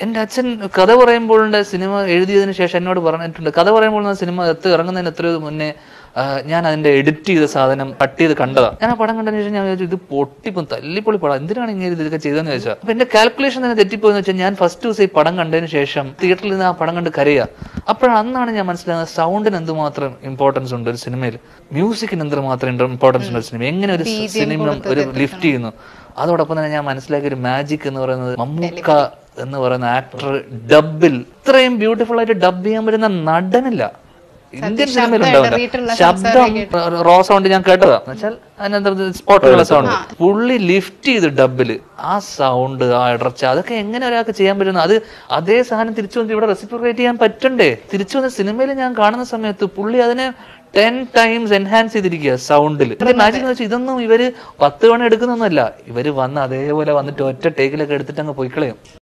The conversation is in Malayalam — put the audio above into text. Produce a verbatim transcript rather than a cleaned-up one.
എന്റെ അച്ഛൻ കഥ പറയുമ്പോഴുണ്ട് സിനിമ എഴുതിയതിനു ശേഷം എന്നോട് പറഞ്ഞിട്ടുണ്ട്, കഥ പറയുമ്പോൾ സിനിമ എത്ത് ഇറങ്ങുന്നതിന് എത്രയോ മുന്നേ ഞാൻ അതിന്റെ എഡിറ്റ് ചെയ്ത സാധനം കട്ട് ചെയ്ത് കണ്ടതാ. ഞാൻ ആ പടം കണ്ടതിന് ശേഷം ഞാൻ വിചാരിച്ചു ഇത് പൊട്ടിപ്പം തല്ലിപ്പൊളി പടം, എന്തിനാണ് ഇങ്ങനെ ഇതൊക്കെ ചെയ്തതെന്ന് ചോദിച്ചാൽ. അപ്പൊ എന്റെ കാൽക്കുലേഷൻ തന്നെ തെറ്റിപ്പോയെന്ന് വെച്ചാൽ ഞാൻ ഫസ്റ്റ് ദിവസം ഈ പടം കണ്ടതിന് ശേഷം തിയേറ്ററിൽ നിന്ന് ആ പടം കണ്ട് കരയുക. അപ്പോഴാണ് അന്നാണ് ഞാൻ മനസ്സിലാകുന്നത് സൗണ്ടിന് എന്തുമാത്രം ഇമ്പോർട്ടൻസ് ഉണ്ട് ഒരു സിനിമയിൽ, മ്യൂസിക്കിന് എന്തുമാത്രം ഇമ്പോർട്ടൻസ് ഉണ്ട് ഒരു സിനിമ, എങ്ങനെ ഒരു സിനിമ ഒരു ലിഫ്റ്റ് ചെയ്യുന്നു. അതോടൊപ്പം തന്നെ ഞാൻ മനസ്സിലാക്കിയ ഒരു മാജിക് എന്ന് പറയുന്നത് മമ്മൂക്ക എന്ന് പറയുന്ന ആക്ടർ ഡബിൽ ഇത്രയും ബ്യൂട്ടിഫുൾ ആയിട്ട് ഡബ് ചെയ്യാൻ പറ്റുന്ന നടനില്ല ഇന്ത്യൻ സിനിമയിലുണ്ടാവില്ല. ശബ്ദം റോ സൗണ്ട് ഞാൻ കേട്ടതാ എന്നുവെച്ചാൽ അതിനകത്ത് സ്പോട്ടുള്ള സൗണ്ട് പുള്ളി ലിഫ്റ്റ് ചെയ്ത് ഡബില് ആ സൗണ്ട് ആ ഇടർച്ച അതൊക്കെ എങ്ങനെ ഒരാൾക്ക് ചെയ്യാൻ പറ്റുന്നു. അത് അതേ സാധനം തിരിച്ചു വന്നിട്ട് ഇവിടെ റെസിപ്രോക്കേറ്റ് ചെയ്യാൻ പറ്റണ്ടേ. തിരിച്ചു വന്ന സിനിമയിൽ ഞാൻ കാണുന്ന സമയത്ത് പുള്ളി അതിനെ ടെൻ ടൈംസ് എൻഹാൻസ് ചെയ്തിരിക്കുക സൗണ്ടിൽ. മാജിക് എന്ന് വെച്ചാൽ ഇതൊന്നും ഇവര് പത്ത് തവണ എടുക്കുന്നൊന്നുമല്ല, ഇവര് വന്ന് അതേപോലെ വന്നിട്ട് ഒറ്റ ടേക്കിലൊക്കെ എടുത്തിട്ട് അങ്ങ് പോയിക്കളയും.